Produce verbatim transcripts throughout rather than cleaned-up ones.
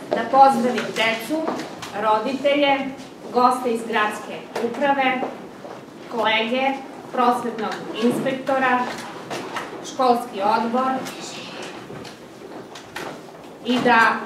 da pozdravim decu, roditelje, goste iz gradske uprave, kolege, prosvetnog inspektora, školski odbor i da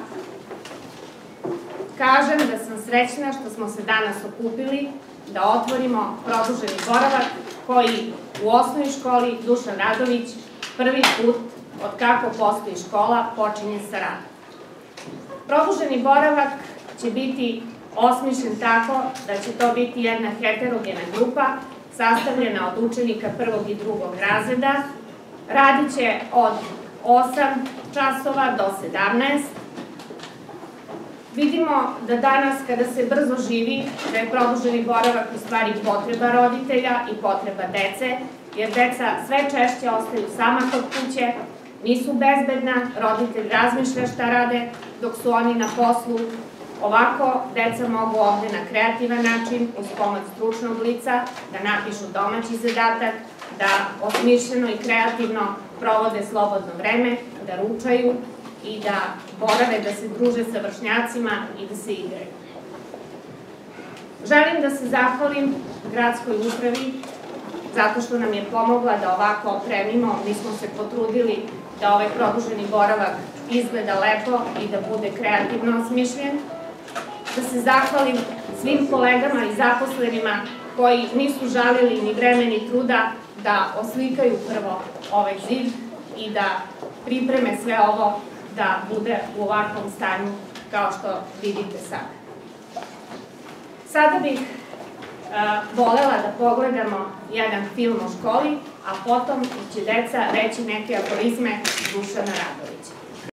kažem da sam srećna što smo se danas okupili da otvorimo produženi boravak koji u osnovnoj školi Dušan Radović prvi put od kako postoji škola počinje sa radom. Produženi boravak će biti osmišljen tako da će to biti jedna heterogena grupa sastavljena od učenika prvog i drugog razreda. Radit će od osam časova do sedamnaest. Vidimo da danas kada se brzo živi, da je produženi boravak u stvari potreba roditelja i potreba dece, jer deca sve češće ostaju sama kod kuće, nisu bezbedna, roditelj razmišlja šta rade dok su oni na poslu. Ovako, deca mogu ovde na kreativan način, uz pomoć stručnog lica, da napišu domaći zadatak, da osmišljeno i kreativno provode slobodno vreme, da ručaju i da borave, da se druže sa vršnjacima i da se igraju. Želim da se zahvalim gradskoj upravi zato što nam je pomogla da ovako opremimo. Mi smo se potrudili da ovaj produženi boravak izgleda lepo i da bude kreativno osmišljen. Da se zahvalim svim kolegama i zaposlenima koji nisu žalili ni vreme ni truda da oslikaju prvo ovaj zid i da pripreme sve ovo da bude u ovakvom stanju kao što vidite sada. Sada bih volela da pogledamo jedan film o školi, a potom će deca reći neke aforizme Dušana Radovića.